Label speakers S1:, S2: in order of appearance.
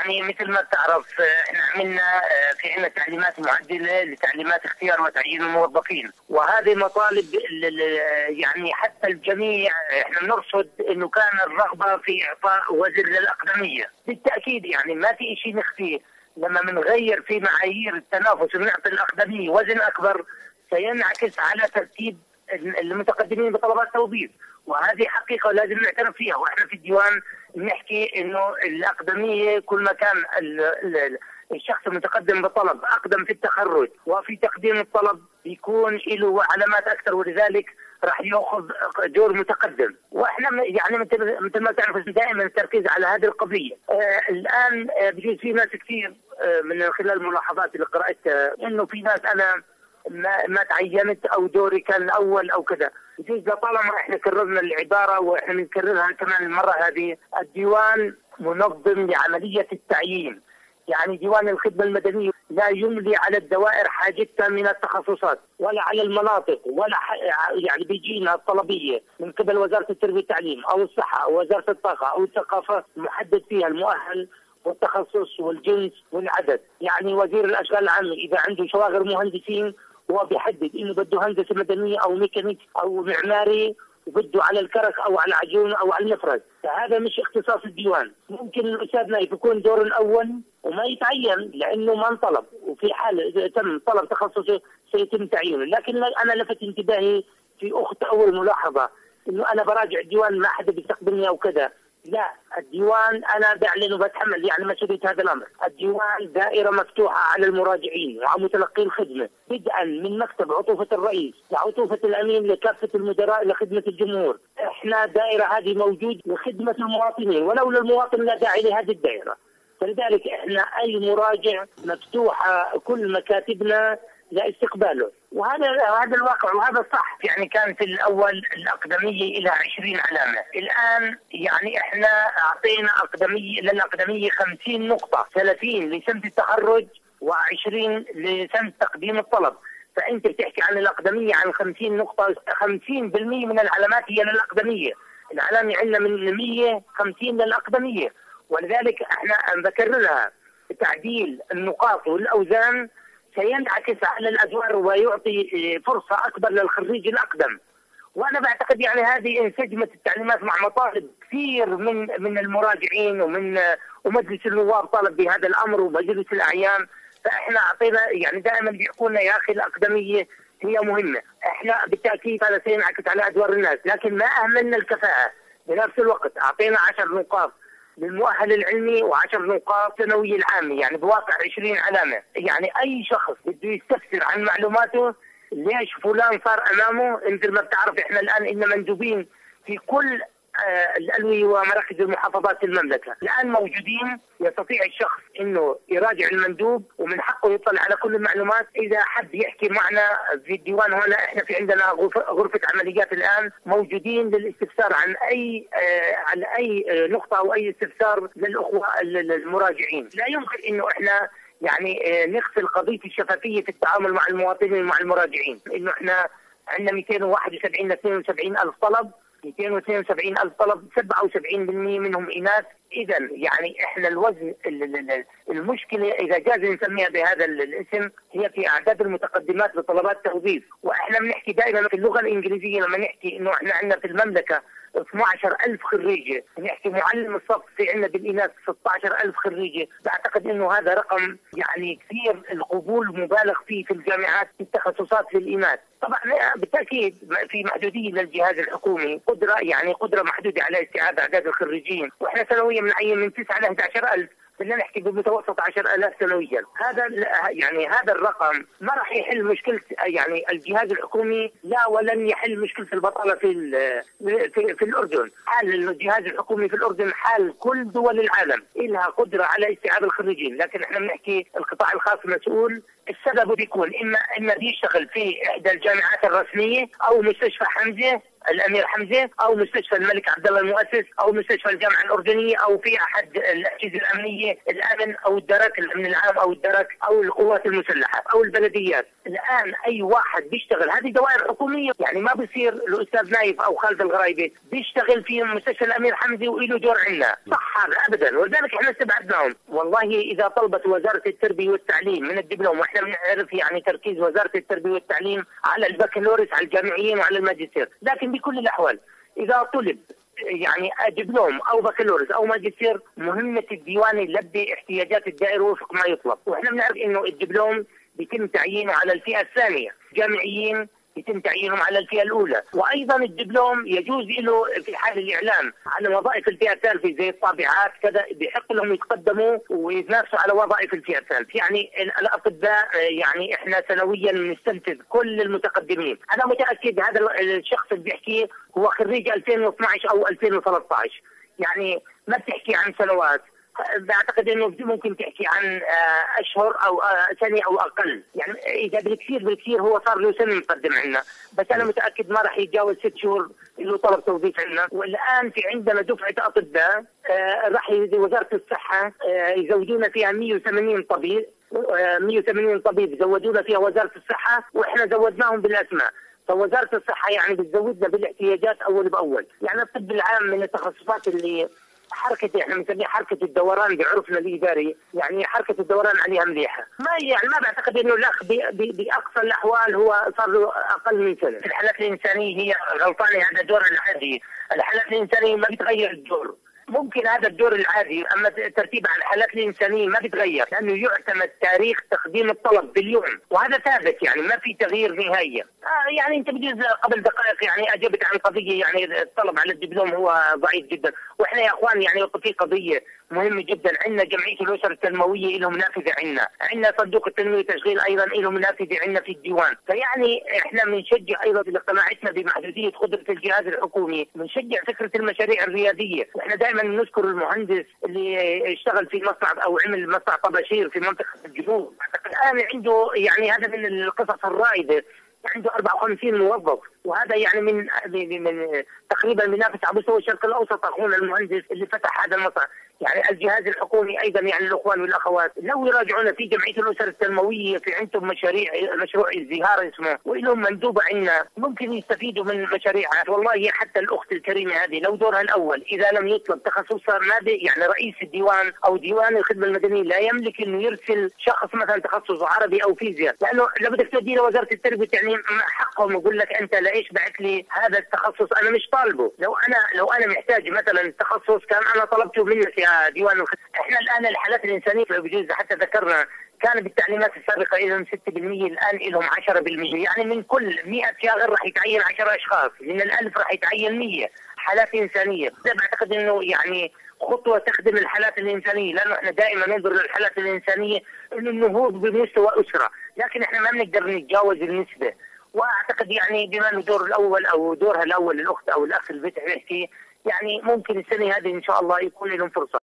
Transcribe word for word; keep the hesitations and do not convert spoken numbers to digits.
S1: يعني مثل ما بتعرف احنا عملنا في عندنا تعليمات معدله لتعليمات اختيار وتعيين الموظفين، وهذه مطالب يعني حتى الجميع احنا بنرصد انه كان الرغبه في اعطاء وزن للاقدميه، بالتاكيد يعني ما في شيء نخفيه. لما بنغير في معايير التنافس ونعطي الاقدميه وزن اكبر سينعكس على ترتيب المتقدمين بطلبات توظيف، وهذه حقيقه لازم نعترف فيها. واحنا في الديوان بنحكي انه الاقدميه كل ما كان الشخص المتقدم بطلب اقدم في التخرج وفي تقديم الطلب يكون له علامات اكثر، ولذلك راح ياخذ دور متقدم. واحنا يعني مثل ما تعرف دائما التركيز على هذه القضيه. آه الان آه بجوز في ناس كثير آه من خلال الملاحظات اللي قراتها انه في ناس انا ما, ما تعينت او دوري كان الاول او كذا. بجوز لطالما احنا كررنا العباره واحنا بنكررها كمان المره هذه، الديوان منظم لعمليه التعيين. يعني ديوان الخدمة المدنية لا يملي على الدوائر حاجتها من التخصصات ولا على المناطق، ولا يعني بيجينا الطلبية من قبل وزارة التربية والتعليم أو الصحة أو وزارة الطاقة أو الثقافة محدد فيها المؤهل والتخصص والجنس والعدد. يعني وزير الأشغال العامة إذا عنده شواغر مهندسين هو بيحدد إنه بده هندسة مدنية أو ميكانيك أو معماري وبده على الكرك او على العجون او على المفرد، فهذا مش اختصاص الديوان. ممكن الاستاذ نايف يكون دور الاول وما يتعين لانه ما انطلب، وفي حال اذا تم طلب تخصصه سيتم تعيينه. لكن انا لفت انتباهي في اخت اول ملاحظه انه انا براجع الديوان ما حدا بيستقبلني او كذا. لا، الديوان انا بعلن وبتحمل يعني مسؤوليه هذا الامر. الديوان دائره مفتوحه على المراجعين وعلى متلقي الخدمه، بدءا من مكتب عطوفه الرئيس لعطوفه الامين لكافه المدراء لخدمه الجمهور. احنا دائره هذه موجود لخدمه المواطنين، ولولا المواطن لا داعي لهذه الدائره. فلذلك احنا اي مراجع مفتوحه كل مكاتبنا لاستقباله، وهذا هذا الواقع وهذا الصح. يعني كان في الاول الاقدميه الى عشرين علامه، الان يعني احنا اعطينا اقدميه للاقدميه خمسين نقطه، ثلاثين لسنه التخرج وعشرين لسنه تقديم الطلب. فانت بتحكي عن الاقدميه عن خمسين نقطه، خمسين بالمئة من العلامات هي للاقدميه. العلامه عندنا من مئة وخمسين للاقدميه، ولذلك احنا بكررها تعديل النقاط والاوزان سينعكس على الادوار ويعطي فرصه اكبر للخريج الاقدم. وانا بعتقد يعني هذه انسجمت التعليمات مع مطالب كثير من من المراجعين ومن ومجلس النواب طالب بهذا الامر ومجلس الاعيان. فاحنا اعطينا يعني دائما بيحكوا لنا يا اخي الاقدميه هي مهمه، احنا بالتاكيد هذا سينعكس على ادوار الناس، لكن ما اهملنا الكفاءه. بنفس الوقت اعطينا عشر نقاط للمؤهل العلمي وعشر نقاط ثانوي العامي، يعني بواقع عشرين علامة. يعني أي شخص بده يستفسر عن معلوماته ليش فلان صار أمامه. مثل ما بتعرف إحنا الآن إن مندوبين في كل آه الألوية ومراكز المحافظات في المملكة الآن موجودين، يستطيع الشخص إنه يراجع المندوب ومن حقه يطلع على كل المعلومات. إذا حد يحكي معنا في الديوان هنا إحنا في عندنا غرفة عمليات الآن موجودين للاستفسار عن أي آه عن أي آه نقطة أو أي استفسار للأخوة المراجعين. لا يمكن إنه إحنا يعني آه نغفل قضية الشفافية في التعامل مع المواطنين ومع المراجعين. إنه إحنا عندنا مئتين وواحد وسبعين ل اثنين وسبعين ألف طلب، مئتين واثنين وسبعين ألف طلب، سبعة وسبعين بالمئة منهم إناث. إذا يعني إحنا الوزن المشكلة إذا جاز نسميها بهذا الاسم هي في أعداد المتقدمات لطلبات توظيف. وإحنا بنحكي دائما في اللغة الإنجليزية لما نحكي إنه إحنا عندنا في المملكة اثني عشر ألف خريجة، نحكي معلم الصف في عندنا بالإناث ستة عشر ألف خريجة. بعتقد إنه هذا رقم يعني كثير القبول مبالغ فيه في الجامعات في التخصصات للإناث. طبعا بالتأكيد في محدودية للجهاز الحكومي، قدرة يعني قدرة محدودة على استيعاب أعداد الخريجين، وإحنا سنويا بنعين من تسعة ل أحد عشر ألف، بدنا نحكي بمتوسط عشرة آلاف سنويا. هذا يعني هذا الرقم ما راح يحل مشكله يعني الجهاز الحكومي، لا ولن يحل مشكله البطاله في في, في الاردن. حال الجهاز الحكومي في الاردن حال كل دول العالم، لها قدره على استيعاب الخريجين، لكن احنا بنحكي القطاع الخاص مسؤول. السبب بيكون اما اما بيشتغل في احدى الجامعات الرسميه او مستشفى حمزه الامير حمزه او مستشفى الملك عبد الله المؤسس او مستشفى الجامعه الاردنيه او في احد الاجهزه الامنيه، الامن او الدرك، الامن العام او الدرك او القوات المسلحه او البلديات. الان اي واحد بيشتغل، هذه دوائر حكوميه، يعني ما بصير الاستاذ نايف او خالد الغرايبي بيشتغل في مستشفى الامير حمزه وله دور عندنا، صح هذا ابدا، ولذلك احنا استبعدناهم. والله اذا طلبت وزاره التربيه والتعليم من الدبلوم، واحنا بنعرف يعني تركيز وزاره التربيه والتعليم على البكالوريوس، على الجامعيين وعلى الماجستير، لكن بكل الاحوال اذا طلب يعني دبلوم او بكالوريوس او ماجستير، مهمه الديوان يلبي احتياجات الدائره وفق ما يطلب. واحنا بنعرف انه الدبلوم بيتم تعيينه على الفئه الثانيه، جامعيين يتم تعيينهم على الفئه الاولى، وايضا الدبلوم يجوز له في حال الاعلان عن وظائف الفئه الثالثه زي الطابعات كذا، بيحق لهم يتقدموا ويتنافسوا على وظائف الفئه الثالثه. يعني الاطباء يعني احنا سنويا نستنتج كل المتقدمين، انا متاكد هذا الشخص اللي بيحكي هو خريج ألفين واثنعش او ألفين وثلاثة عشر، يعني ما بتحكي عن سنوات، بعتقد انه ممكن تحكي عن اشهر او سنه او اقل، يعني اذا بالكثير بالكثير هو صار له سنه مقدم عندنا، بس انا متاكد ما راح يتجاوز ست شهور له طلب توظيف عندنا. والان في عندنا دفعه اطباء راح وزاره الصحه يزودونا فيها مئة وثمانين طبيب، مئة وثمانين طبيب زودونا فيها وزاره الصحه، واحنا زودناهم بالاسماء. فوزاره الصحه يعني بتزودنا بالاحتياجات اول باول. يعني الطب العام من التخصصات اللي حركه احنا بنسميها حركه الدوران بعرفنا الاداري، يعني حركه الدوران عليها مليحه، ما يعني ما بعتقد انه الاخ باقصى الاحوال هو صار له اقل من سنه. الحالات الانسانيه هي غلطانه، هذا دور العادي، الحالات الانسانيه ما بتغير الدور، ممكن هذا الدور العادي، اما الترتيب على الحالات الانسانيه ما بيتغير، لانه يعتمد تاريخ تقديم الطلب باليوم، وهذا ثابت يعني ما في تغيير نهائيا. آه يعني انت بجوز قبل دقائق يعني اجبت عن قضيه، يعني الطلب على الدبلوم هو ضعيف جدا، واحنا يا اخوان يعني في قضيه مهمه جدا، عندنا جمعيه الاسر التنمويه لهم نافذه عندنا، عندنا صندوق التنميه والتشغيل ايضا لهم نافذه عندنا في الديوان، فيعني احنا بنشجع ايضا باقتناعاتنا بمحدوديه قدره الجهاز الحكومي، بنشجع فكره المشاريع الرياديه، واحنا دائما نذكر المهندس اللي اشتغل في مصنع او عمل مصنع طباشير في منطقه الجنوب، الان عنده يعني هذا من القصص الرائده، عنده أربعة وخمسين موظف، وهذا يعني من من تقريبا بينافس على مستوى الشرق الاوسط اخونا المهندس اللي فتح هذا المصنع. يعني الجهاز الحكومي ايضا يعني الاخوان والاخوات لو يراجعونا في جمعيه الاسر التنمويه، في عندهم مشاريع، مشروع الزهار اسمه، ولهم مندوبه عندنا ممكن يستفيدوا من مشاريعها. والله حتى الاخت الكريمه هذه لو دورها الاول اذا لم يطلب تخصصها نادي، يعني رئيس الديوان او ديوان الخدمه المدنيه لا يملك انه يرسل شخص مثلا تخصصه عربي او فيزياء، لانه لو بدك توديه لوزاره التربيه والتعليم حقهم يقول لك انت ليش بعت لي هذا التخصص، انا مش طالبه. لو انا لو انا محتاج مثلا تخصص كان انا طلبته منك يا ديوان الخدمه. احنا الان الحالات الانسانيه بجوز حتى ذكرنا كان بالتعليمات السابقه لهم ستة بالمئة، الان لهم عشرة بالمئة، يعني من كل مئة شاغر راح يتعين عشرة اشخاص، من الألف راح يتعين مئة حالات انسانيه. بعتقد انه يعني خطوه تخدم الحالات الانسانيه، لانه احنا دائما ننظر للحالات الانسانيه انه النهوض بمستوى اسره، لكن احنا ما بنقدر نتجاوز النسبه. واعتقد يعني بما انه دور الاول او دورها الاول الاخت او الاخ اللي بيحكي، يعني ممكن السنه هذه ان شاء الله يكون لهم فرصه.